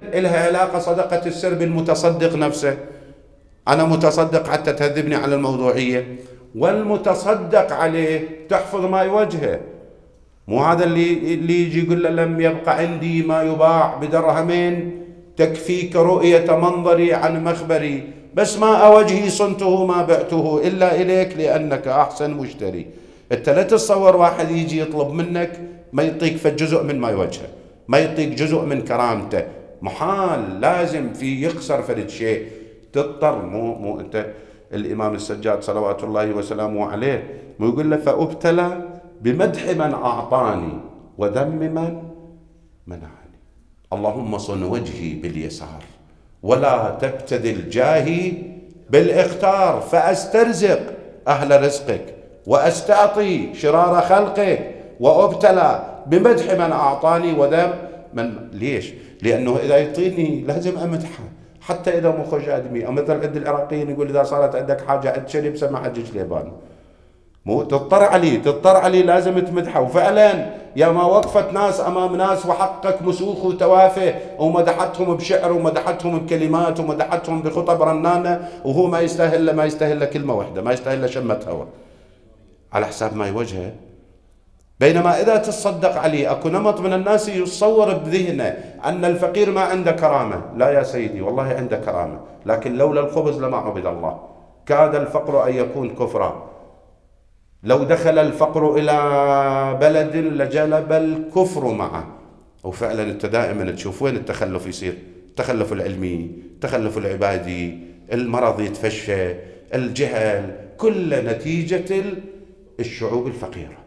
إلها علاقة صدقة السر بالمتصدق نفسه. أنا متصدق حتى تهذبني على الموضوعية، والمتصدق عليه تحفظ ما يوجهه. مو هذا اللي يجي يقول له لم يبق عندي ما يباع بدرهمين تكفيك رؤية منظري عن مخبري، بس ما وجهي صنته ما بعته إلا إليك لأنك أحسن مشتري. أنت لا تتصور واحد يجي يطلب منك ما يعطيك فجزء من ما يوجهه، ما يعطيك جزء من كرامته، محال، لازم في يخسر فرد شيء، تضطر. مو أنت الإمام السجاد صلوات الله وسلامه عليه مو يقول له فأبتلى بمدح من أعطاني وذم من منعني. اللهم صن وجهي باليسار ولا تبتذل جاهي بالاختار، فأسترزق أهل رزقك وأستعطي شرار خلقك، وأبتلى بمدح من أعطاني وذم من. ليش؟ لأنه إذا يعطيني لازم أمدحه حتى إذا مو خوش آدمي. أو مثل عند العراقيين يقول إذا صارت عندك حاجة عند شريب سمع حجج ليبان، مو تضطر عليه لازم تمدحه. وفعلا يا ما وقفت ناس أمام ناس وحقك مسوخ وتوافه ومدحتهم بشعر ومدحتهم بكلمات ومدحتهم بخطب رنانة، وهو ما يستاهل كلمة واحدة، ما يستاهل شمة هوا على حساب ما يوجهه. بينما إذا تصدق عليه، أكو نمط من الناس يتصور بذهنه أن الفقير ما عنده كرامة. لا يا سيدي، والله عنده كرامة، لكن لولا الخبز لما عبد الله. كاد الفقر أن يكون كفرا، لو دخل الفقر إلى بلد لجلب الكفر معه. وفعلا أنت دائما تشوف وين التخلف يصير، التخلف العلمي، التخلف العبادي، المرض يتفشى، الجهل، كل نتيجة الشعوب الفقيرة.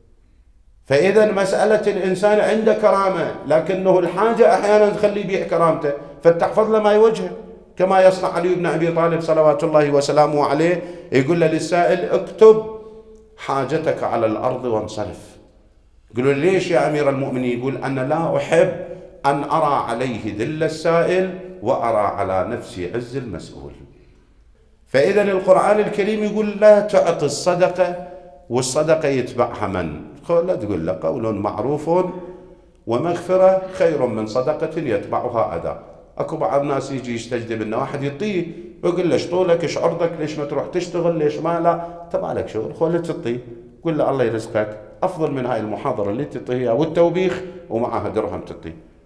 فإذا مسألة الإنسان عنده كرامة، لكنه الحاجة أحيانا تخليه يبيع كرامته، فتحفظ له ما يوجهه، كما يصنع علي بن أبي طالب صلوات الله وسلامه عليه، يقول له للسائل اكتب حاجتك على الأرض وانصرف. يقولوا ليش يا أمير المؤمنين؟ يقول أنا لا أحب أن أرى عليه ذل السائل وأرى على نفسي عز المسؤول. فإذا القرآن الكريم يقول لا تعطي الصدقة والصدقة يتبعها من؟ لا تقول له قول معروف ومغفرة خير من صدقة يتبعها أذى. أكو بعض الناس يجي يستجدب إنه واحد يعطيه ويقول له ايش طولك ايش عرضك ليش ما تروح تشتغل ليش ما لا، انت مالك شغل خليه تعطيه، قول له الله يرزقك، أفضل من هاي المحاضرة اللي تعطيها والتوبيخ ومعها درهم تعطيه.